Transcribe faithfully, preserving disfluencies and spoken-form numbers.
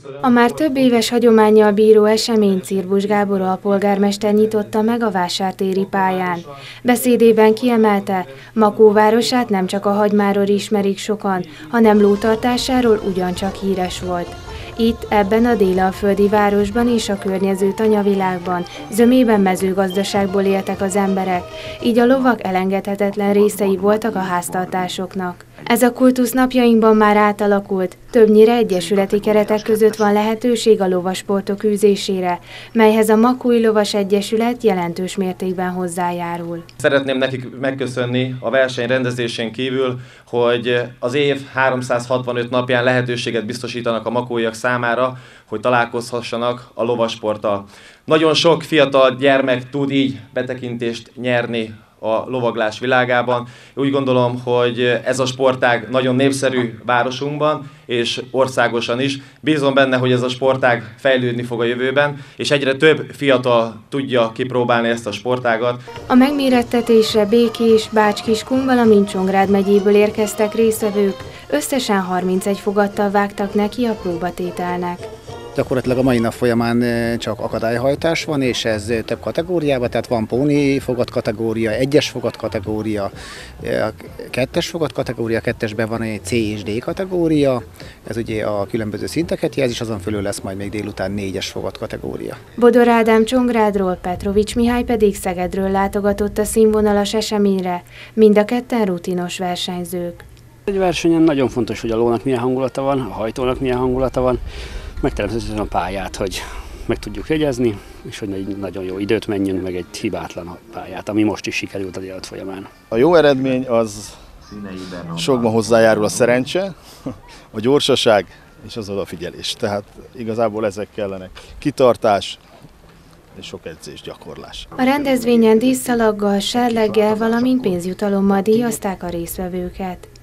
A már több éves hagyománnyal bíró eseményt Cirbusz Gábor alpolgármester nyitotta meg a vásártéri pályán. Beszédében kiemelte, Makó városát nem csak a hagymáról ismerik sokan, hanem lótartásáról ugyancsak híres volt. Itt, ebben a délalföldi városban és a környező tanyavilágban zömében mezőgazdaságból éltek az emberek, így a lovak elengedhetetlen részei voltak a háztartásoknak. Ez a kultusz napjainkban már átalakult, többnyire egyesületi keretek között van lehetőség a lovasportok űzésére, melyhez a Makói Lovas Egyesület jelentős mértékben hozzájárul. Szeretném nekik megköszönni a verseny rendezésén kívül, hogy az év háromszázhatvanöt napján lehetőséget biztosítanak a makóiak számára, hogy találkozhassanak a lovasporttal. Nagyon sok fiatal gyermek tud így betekintést nyerni a lovaglás világában. Úgy gondolom, hogy ez a sportág nagyon népszerű városunkban, és országosan is. Bízom benne, hogy ez a sportág fejlődni fog a jövőben, és egyre több fiatal tudja kipróbálni ezt a sportágat. A megmérettetésre Békés, Bács-Kiskun, valamint Csongrád megyéből érkeztek résztvevők, összesen harmincegy fogattal vágtak neki a próbatételnek. Gyakorlatilag a mai nap folyamán csak akadályhajtás van, és ez több kategóriában, tehát van póni fogat kategória, egyes fogat kategória, kettes fogat kategória, kettesben van egy C és D kategória, ez ugye a különböző szinteket jelzi, és azon fölül lesz majd még délután négyes fogat kategória. Bodor Ádám Csongrádról, Petrovics Mihály pedig Szegedről látogatott a színvonalas eseményre, mind a ketten rutinos versenyzők. Egy versenyen nagyon fontos, hogy a lónak milyen hangulata van, a hajtónak milyen hangulata van, meg természetesen a pályát, hogy meg tudjuk jegyezni, és hogy egy nagyon jó időt menjünk, meg egy hibátlan pályát, ami most is sikerült a délután folyamán. A jó eredmény az sokban hozzájárul a szerencse, a gyorsaság és az odafigyelés. Tehát igazából ezek kellenek. Kitartás és sok edzés, gyakorlás. A rendezvényen díszszalaggal, serleggel, valamint pénzjutalommal díjazták a résztvevőket.